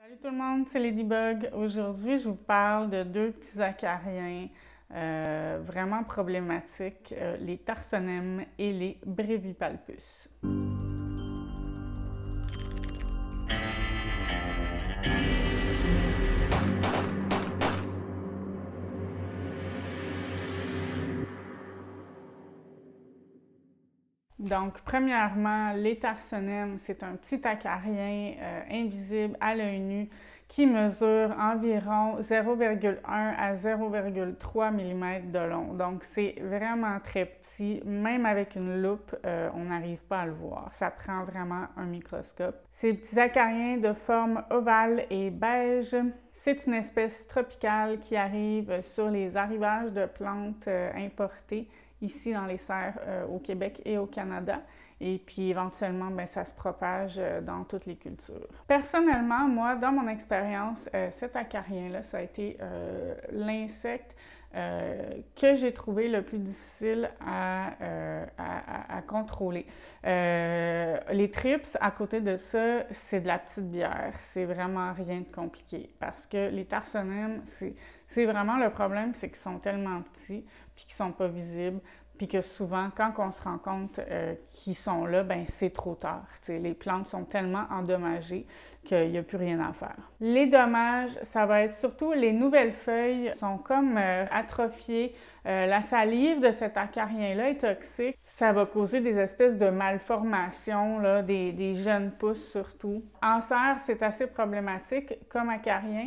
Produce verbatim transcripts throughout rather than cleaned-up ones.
Salut tout le monde, c'est Ladybug. Aujourd'hui, je vous parle de deux petits acariens euh, vraiment problématiques, euh, les Tarsonèmes et les Brevipalpus. Donc, premièrement, les Tarsonèmes, c'est un petit acarien euh, invisible à l'œil nu qui mesure environ zéro virgule un à zéro virgule trois millimètres de long. Donc, c'est vraiment très petit. Même avec une loupe, euh, on n'arrive pas à le voir. Ça prend vraiment un microscope. Ces petits acariens de forme ovale et beige, c'est une espèce tropicale qui arrive sur les arrivages de plantes euh, importées ici dans les serres euh, au Québec et au Canada. Et puis éventuellement, bien, ça se propage euh, dans toutes les cultures. Personnellement, moi, dans mon expérience, euh, cet acarien-là, ça a été euh, l'insecte euh, que j'ai trouvé le plus difficile à, euh, à, à, à contrôler. Euh, les thrips, à côté de ça, c'est de la petite bière. C'est vraiment rien de compliqué parce que les tarsonèmes, c'est c'est vraiment le problème, c'est qu'ils sont tellement petits puis qu'ils sont pas visibles. Puis que souvent, quand on se rend compte euh, qu'ils sont là, ben c'est trop tard. T'sais, les plantes sont tellement endommagées qu'il n'y a plus rien à faire. Les dommages, ça va être surtout les nouvelles feuilles sont comme euh, atrophiées. Euh, la salive de cet acarien-là est toxique. Ça va causer des espèces de malformations, là, des, des jeunes pousses surtout. En serre, c'est assez problématique comme acarien.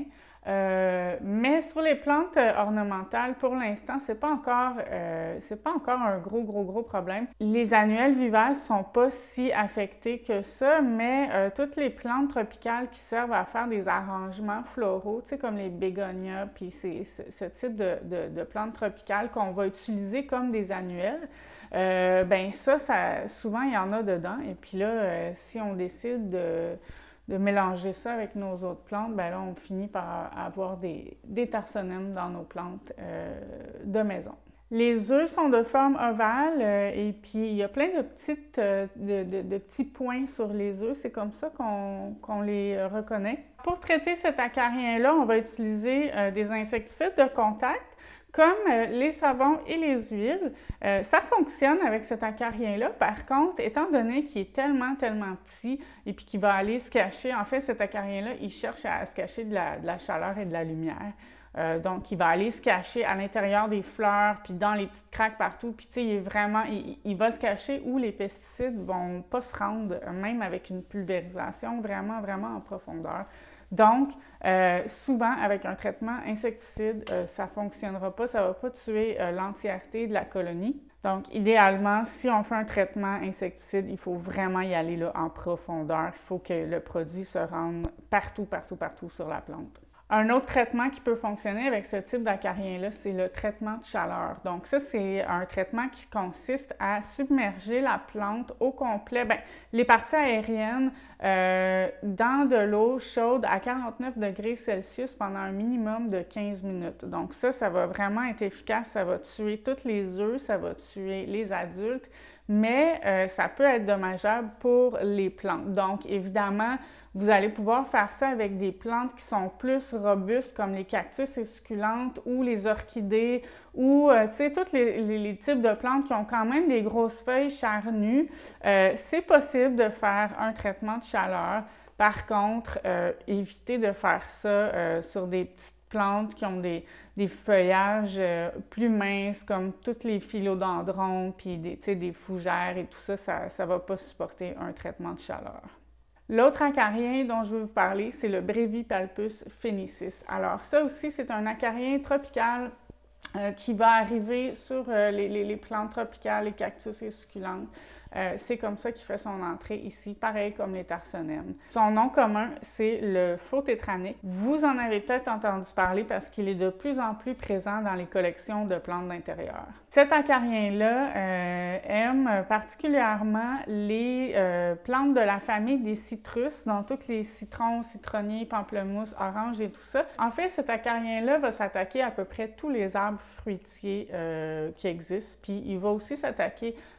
Euh, mais sur les plantes ornementales, pour l'instant, c'est pas encore, euh, c'est pas encore un gros, gros, gros problème. Les annuelles vivaces sont pas si affectées que ça, mais euh, toutes les plantes tropicales qui servent à faire des arrangements floraux, tu sais, comme les bégonias, puis c'est ce type de, de, de plantes tropicales qu'on va utiliser comme des annuelles, euh, ben ça, ça, souvent, il y en a dedans. Et puis là, euh, si on décide de de mélanger ça avec nos autres plantes, bien là, on finit par avoir des, des tarsonèmes dans nos plantes euh, de maison. Les œufs sont de forme ovale euh, et puis il y a plein de, petites, euh, de, de, de petits points sur les œufs. C'est comme ça qu'on qu'on les reconnaît. Pour traiter cet acarien-là, on va utiliser euh, des insecticides de contact comme euh, les savons et les huiles. Euh, ça fonctionne avec cet acarien-là. Par contre, étant donné qu'il est tellement, tellement petit et puis qu'il va aller se cacher, en fait, cet acarien-là, il cherche à, à se cacher de la, de la chaleur et de la lumière. Euh, donc, il va aller se cacher à l'intérieur des fleurs, puis dans les petites craques partout. Puis, tu sais, il est vraiment, il, il va se cacher où les pesticides vont pas se rendre, même avec une pulvérisation vraiment, vraiment en profondeur. Donc, euh, souvent, avec un traitement insecticide, euh, ça ne fonctionnera pas, ça ne va pas tuer euh, l'entièreté de la colonie. Donc, idéalement, si on fait un traitement insecticide, il faut vraiment y aller là, en profondeur. Il faut que le produit se rende partout, partout, partout sur la plante. Un autre traitement qui peut fonctionner avec ce type d'acarien-là, c'est le traitement de chaleur. Donc ça, c'est un traitement qui consiste à submerger la plante au complet, bien, les parties aériennes, euh, dans de l'eau chaude à quarante-neuf degrés Celsius pendant un minimum de quinze minutes. Donc ça, ça va vraiment être efficace, ça va tuer tous les œufs, ça va tuer les adultes, mais euh, ça peut être dommageable pour les plantes. Donc, évidemment, vous allez pouvoir faire ça avec des plantes qui sont plus robustes, comme les cactus et succulentes ou les orchidées ou, euh, tu sais, tous les, les, les types de plantes qui ont quand même des grosses feuilles charnues. Euh, c'est possible de faire un traitement de chaleur. Par contre, euh, évitez de faire ça euh, sur des petites plantes qui ont des, des feuillages euh, plus minces, comme tous les philodendrons, puis des, des fougères et tout ça, ça ne va pas supporter un traitement de chaleur. L'autre acarien dont je veux vous parler, c'est le Brevipalpus phénicis. Alors ça aussi, c'est un acarien tropical euh, qui va arriver sur euh, les, les, les plantes tropicales, les cactus et succulentes. Euh, c'est comme ça qu'il fait son entrée ici, pareil comme les tarsonèmes. Son nom commun, c'est le faux tétranique. Vous en avez peut-être entendu parler parce qu'il est de plus en plus présent dans les collections de plantes d'intérieur. Cet acarien-là euh, aime particulièrement les euh, plantes de la famille des citrus, donc tous les citrons, citronniers, pamplemousses, oranges et tout ça. En fait, cet acarien-là va s'attaquer à peu près tous les arbres fruitiers euh, qui existent, puis il va aussi s'attaquer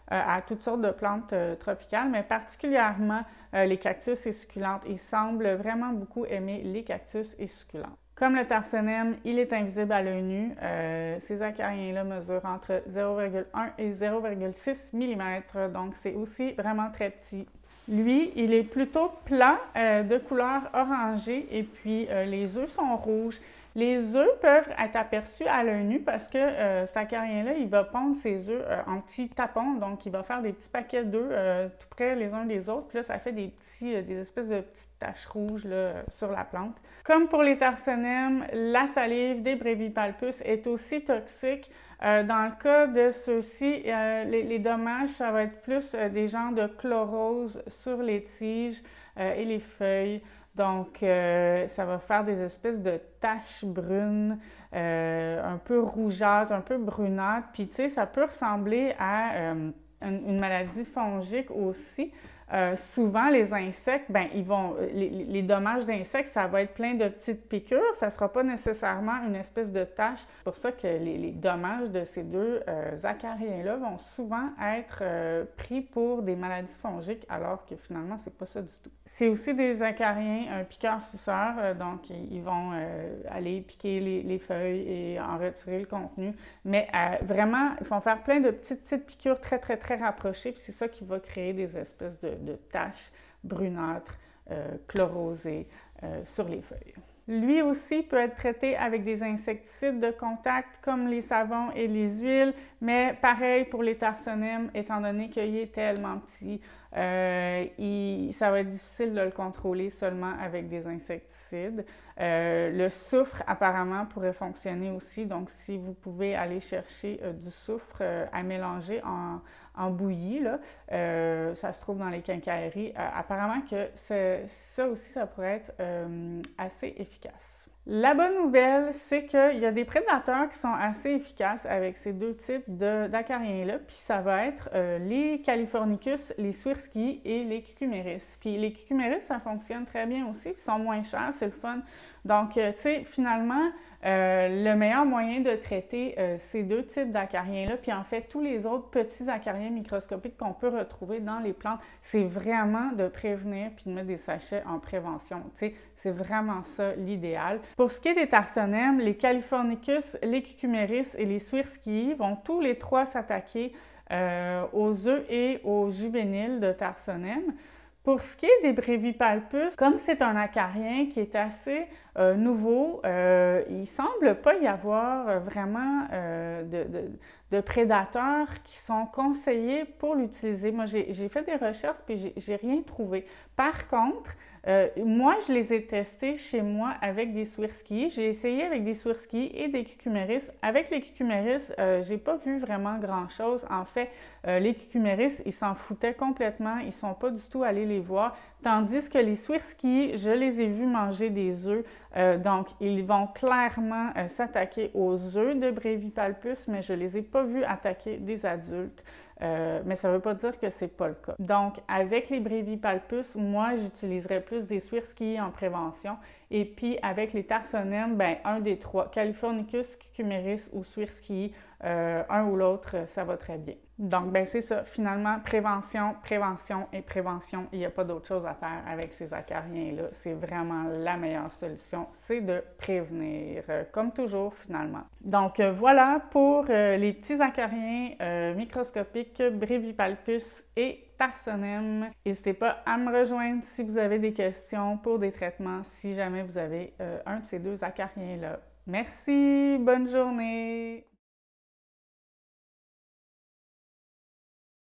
à toutes sortes de plantes euh, tropicales, mais particulièrement euh, les cactus et succulentes. Ils semblent vraiment beaucoup aimer les cactus et succulentes. Comme le tarsonème, il est invisible à l'œil nu. Euh, ces acariens-là mesurent entre zéro virgule un et zéro virgule six millimètres, donc c'est aussi vraiment très petit. Lui, il est plutôt plat, euh, de couleur orangée, et puis euh, les œufs sont rouges. Les œufs peuvent être aperçus à l'œil nu parce que euh, cet acarien-là, il va pondre ses œufs euh, en petits tapons, donc il va faire des petits paquets d'œufs euh, tout près les uns des autres. Puis là, ça fait des petits, euh, des espèces de petites taches rouges là, sur la plante. Comme pour les tarsonèmes, la salive des Brevipalpus est aussi toxique. Euh, dans le cas de ceux-ci, euh, les, les dommages, ça va être plus euh, des genres de chlorose sur les tiges euh, et les feuilles. Donc, euh, ça va faire des espèces de taches brunes, euh, un peu rougeâtres, un peu brunâtres. Puis, tu sais, ça peut ressembler à euh, une, une maladie fongique aussi. Euh, souvent, les insectes, ben, ils vont, les, les dommages d'insectes, ça va être plein de petites piqûres. Ça ne sera pas nécessairement une espèce de tache. C'est pour ça que les, les dommages de ces deux euh, acariens-là vont souvent être euh, pris pour des maladies fongiques, alors que finalement, c'est pas ça du tout. C'est aussi des acariens un piqueur-suceur, euh, donc ils vont euh, aller piquer les, les feuilles et en retirer le contenu. Mais euh, vraiment, ils vont faire plein de petites, petites piqûres très, très, très rapprochées, puis c'est ça qui va créer des espèces de de taches brunâtres, euh, chlorosées euh, sur les feuilles. Lui aussi peut être traité avec des insecticides de contact comme les savons et les huiles, mais pareil pour les tarsonèmes, étant donné qu'il est tellement petit, euh, il, ça va être difficile de le contrôler seulement avec des insecticides. Euh, le soufre, apparemment, pourrait fonctionner aussi, donc si vous pouvez aller chercher euh, du soufre euh, à mélanger en, en bouillie, là, euh, ça se trouve dans les quincailleries. Euh, apparemment que ça aussi, ça pourrait être euh, assez efficace. La bonne nouvelle, c'est qu'il y a des prédateurs qui sont assez efficaces avec ces deux types d'acariens-là, puis ça va être euh, les Californicus, les Swirsky et les Cucumeris. Puis les Cucumeris, ça fonctionne très bien aussi, ils sont moins chers, c'est le fun. Donc, euh, tu sais, finalement, euh, le meilleur moyen de traiter euh, ces deux types d'acariens-là, puis en fait, tous les autres petits acariens microscopiques qu'on peut retrouver dans les plantes, c'est vraiment de prévenir puis de mettre des sachets en prévention, tu sais. C'est vraiment ça l'idéal. Pour ce qui est des tarsonèmes, les Californicus, les Cucumeris et les Swirsky vont tous les trois s'attaquer euh, aux œufs et aux juvéniles de tarsonèmes. Pour ce qui est des Brevipalpus, comme c'est un acarien qui est assez euh, nouveau, euh, il ne semble pas y avoir vraiment euh, de, de, de prédateurs qui sont conseillés pour l'utiliser. Moi, j'ai fait des recherches puis j'ai rien trouvé. Par contre, euh, moi, je les ai testés chez moi avec des Swirsky. J'ai essayé avec des Swirsky et des Cucumeris. Avec les Cucumeris, euh, j'ai pas vu vraiment grand-chose. En fait, euh, les Cucumeris, ils s'en foutaient complètement. Ils sont pas du tout allés les voir. Tandis que les Swirsky, je les ai vus manger des œufs. Euh, donc, ils vont clairement euh, s'attaquer aux œufs de Brevipalpus, mais je les ai pas vus attaquer des adultes. Euh, mais ça ne veut pas dire que c'est pas le cas. Donc, avec les Brevipalpus, moi, j'utiliserais plus des Swirsky en prévention. Et puis, avec les tarsonèmes, ben un des trois, Californicus, Cucumeris ou Swirsky, euh, un ou l'autre, ça va très bien. Donc, ben c'est ça. Finalement, prévention, prévention et prévention. Il n'y a pas d'autre chose à faire avec ces acariens-là. C'est vraiment la meilleure solution, c'est de prévenir, euh, comme toujours, finalement. Donc, euh, voilà pour euh, les petits acariens euh, microscopiques Brevipalpus et tarsonèmes. N'hésitez pas à me rejoindre si vous avez des questions pour des traitements, si jamais vous avez euh, un de ces deux acariens-là. Merci, bonne journée!